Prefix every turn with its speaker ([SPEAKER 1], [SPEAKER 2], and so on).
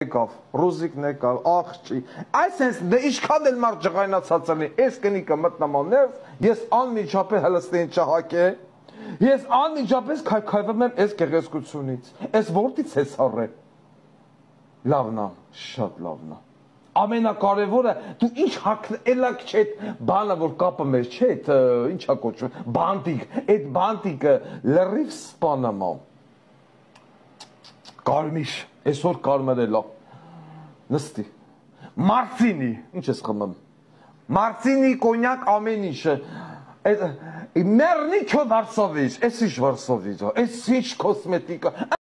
[SPEAKER 1] եկավ, Ռուզիկն եկավ, աղջի, այսենց դե ինչքան էլ մարդ ջղայնացած լինի, այս կնիկը մտնամաներս, ես անմիջապես հլստեին չհակե, ես անմիջապես քայքայվում եմ այս գեղեցկությունից, այս որտից ես առե, լավն է, շատ լավն է, ամենակարևորը, դու ինչ հակնելակ չէ այդ բանը, որ կապը մեր չէ, ինչա կոչվում, բանտիկ, այդ բանտիկը լրիվ սպանում է, կարմիր, այսօր կարմրել է, նստի, մարցինի, ինչ ես խմում, մարցինի, կոնյակ, ամեն ինչը, մերնի քո վարսովիչ, այս ինչ վարսովիչ, այս ինչ կոսմետիկա,